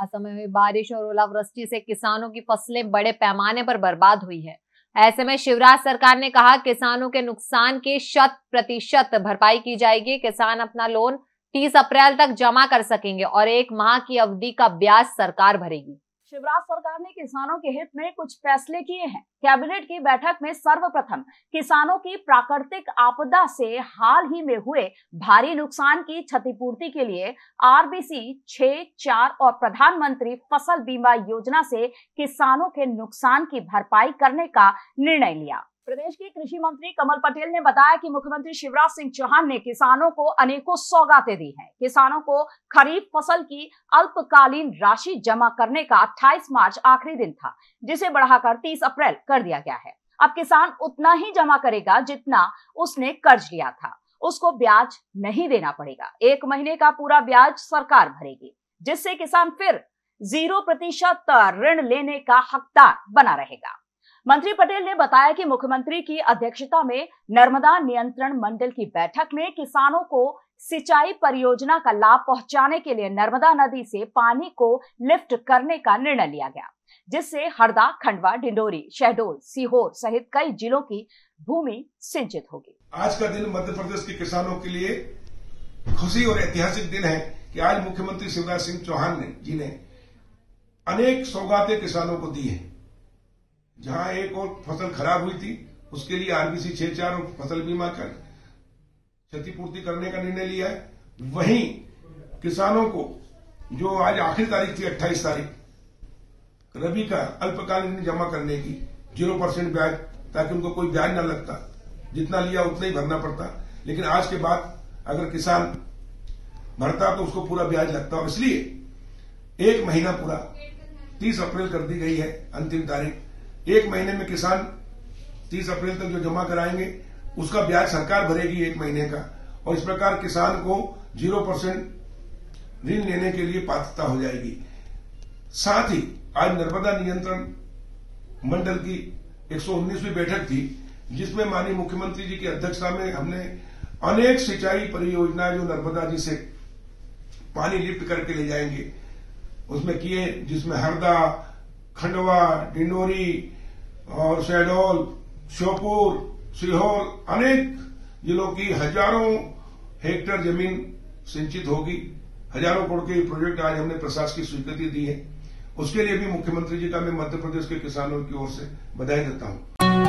असम में हुई बारिश और ओलावृष्टि से किसानों की फसलें बड़े पैमाने पर बर्बाद हुई है। ऐसे में शिवराज सरकार ने कहा किसानों के नुकसान की 100% भरपाई की जाएगी। किसान अपना लोन 30 अप्रैल तक जमा कर सकेंगे और 1 माह की अवधि का ब्याज सरकार भरेगी। शिवराज सरकार ने किसानों के हित में कुछ फैसले किए हैं। कैबिनेट की बैठक में सर्वप्रथम किसानों की प्राकृतिक आपदा से हाल ही में हुए भारी नुकसान की क्षतिपूर्ति के लिए RBC 6, 4 और प्रधानमंत्री फसल बीमा योजना से किसानों के नुकसान की भरपाई करने का निर्णय लिया। प्रदेश के कृषि मंत्री कमल पटेल ने बताया कि मुख्यमंत्री शिवराज सिंह चौहान ने किसानों को अनेकों सौगातें दी हैं। किसानों को खरीफ फसल की अल्पकालीन राशि जमा करने का 28 मार्च आखिरी दिन था, जिसे बढ़ाकर 30 अप्रैल कर दिया गया है। अब किसान उतना ही जमा करेगा जितना उसने कर्ज लिया था, उसको ब्याज नहीं देना पड़ेगा। 1 महीने का पूरा ब्याज सरकार भरेगी, जिससे किसान फिर 0% ऋण लेने का हकदार बना रहेगा। मंत्री पटेल ने बताया कि मुख्यमंत्री की अध्यक्षता में नर्मदा नियंत्रण मंडल की बैठक में किसानों को सिंचाई परियोजना का लाभ पहुंचाने के लिए नर्मदा नदी से पानी को लिफ्ट करने का निर्णय लिया गया, जिससे हरदा, खंडवा, डिंडोरी, शहडोल, सीहोर सहित कई जिलों की भूमि सिंचित होगी। आज का दिन मध्य प्रदेश के किसानों के लिए खुशी और ऐतिहासिक दिन है कि आज मुख्यमंत्री शिवराज सिंह चौहान जी ने अनेक सौगातें किसानों को दी है। जहां एक और फसल खराब हुई थी उसके लिए RBC 6, 4 और फसल बीमा कर क्षतिपूर्ति करने का निर्णय लिया है। वहीं किसानों को जो आज आखिरी तारीख थी 28 तारीख, रबी का अल्पकालीन जमा करने की 0% ब्याज, ताकि उनको कोई ब्याज न लगता, जितना लिया उतना ही भरना पड़ता। लेकिन आज के बाद अगर किसान भरता तो उसको पूरा ब्याज लगता, और इसलिए 1 महीना पूरा 30 अप्रैल कर दी गई है अंतिम तारीख। 1 महीने में किसान 30 अप्रैल तक जो जमा कराएंगे उसका ब्याज सरकार भरेगी 1 महीने का, और इस प्रकार किसान को 0% ऋण लेने के लिए पात्रता हो जाएगी। साथ ही आज नर्मदा नियंत्रण मंडल की 119वीं बैठक थी, जिसमें माननीय मुख्यमंत्री जी की अध्यक्षता में हमने अनेक सिंचाई परियोजनाएं जो नर्मदा जी से पानी लिफ्ट करके ले जाएंगे उसमें किए, जिसमें हरदा, खंडवा, डिंडोरी और शहडोल, श्योपुर, सीहोर अनेक जिलों की हजारों हेक्टेयर जमीन सिंचित होगी। हजारों करोड़ के प्रोजेक्ट आज हमने प्रशासकीय स्वीकृति दी है। उसके लिए भी मुख्यमंत्री जी का मैं मध्य प्रदेश के किसानों की ओर से बधाई देता हूं।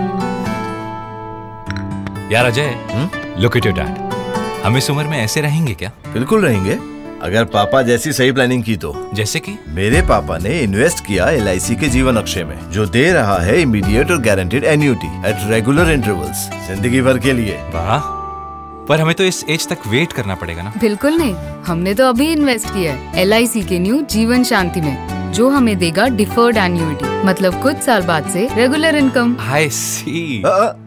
यार Ajay, look at your dad. हम इस उम्र में ऐसे रहेंगे क्या? बिल्कुल रहेंगे, अगर पापा जैसी सही प्लानिंग की तो। जैसे कि मेरे पापा ने इन्वेस्ट किया LIC के जीवन अक्षय में, जो दे रहा है इमीडिएट और guaranteed annuity at regular intervals, जिंदगी भर के लिए। वाह, पर हमें तो इस एज तक वेट करना पड़ेगा ना? बिल्कुल नहीं, हमने तो अभी इन्वेस्ट किया है LIC के न्यू जीवन शांति में, जो हमें देगा डिफर्ड एन्युटी, मतलब कुछ साल बाद से regular income. I C.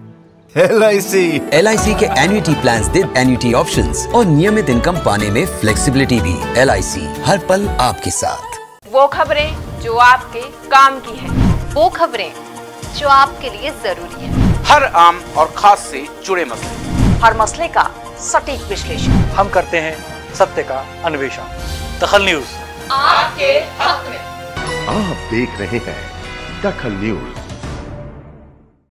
LIC के एन्युटी प्लान्स दे एन्युटी ऑप्शंस और नियमित इनकम पाने में फ्लेक्सिबिलिटी भी। LIC हर पल आपके साथ। वो खबरें जो आपके काम की है, वो खबरें जो आपके लिए जरूरी है, हर आम और खास से जुड़े मसले, हर मसले का सटीक विश्लेषण हम करते हैं, सत्य का अन्वेषण। दखल न्यूज आपके हक में। आप देख रहे हैं दखल न्यूज।